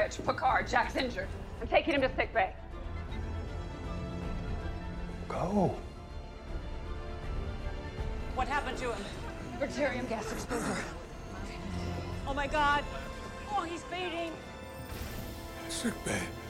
bridge. Picard, Jack's injured. I'm taking him to sick bay. Go. What happened to him? Deuterium gas exposure. Oh my God. Oh, he's fading. Sick bay.